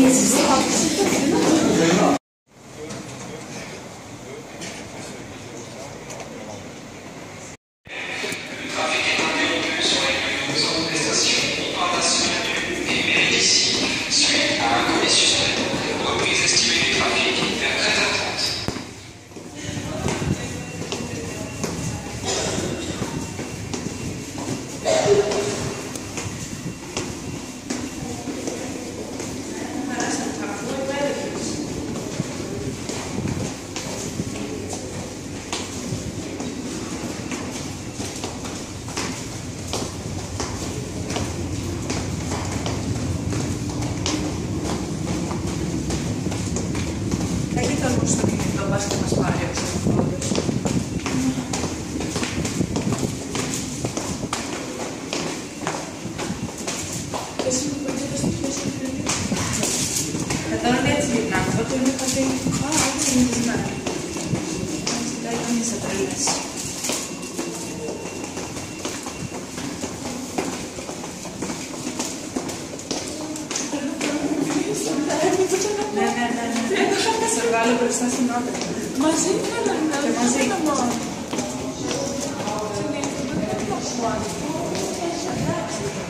στο κινητό, πας και μας πάρει ο ξενοφόδος. Εσύ μου πέτυχα στο πιο συγκεκριμένο. Κατάλαβα έτσι γυρνάω, τότε είναι κάτι... Α, όχι είναι γυρνάει. Έτσι τα ήταν σε τρελές. Σε βγάλω μπροστά στην όπερα. Μαζί θέλαμε, και μαζί μόνο.